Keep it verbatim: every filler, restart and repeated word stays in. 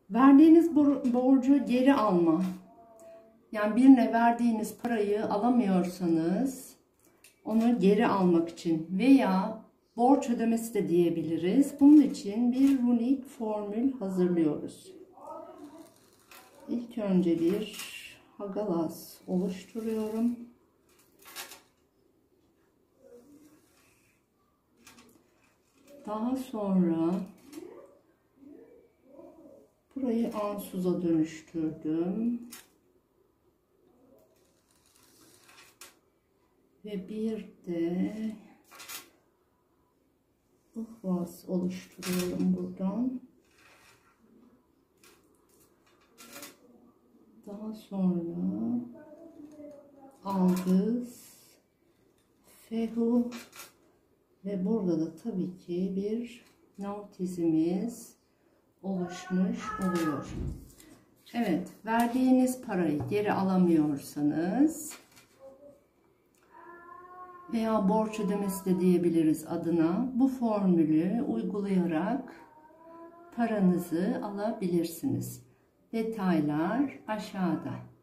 Verdiğiniz borcu geri alma. Yani birine verdiğiniz parayı alamıyorsanız onu geri almak için veya borç ödemesi de diyebiliriz. Bunun için bir runik formül hazırlıyoruz. İlk önce bir Hagalas oluşturuyorum. Daha sonra burayı ansuz'a dönüştürdüm. Ve bir de ıhvas oluşturuyorum buradan. Daha sonra aldız, fehu ve burada da tabii ki bir nautizimiz oluşmuş oluyor. Evet, verdiğiniz parayı geri alamıyorsanız veya borç ödemesi de diyebiliriz adına, bu formülü uygulayarak paranızı alabilirsiniz. Detaylar aşağıda.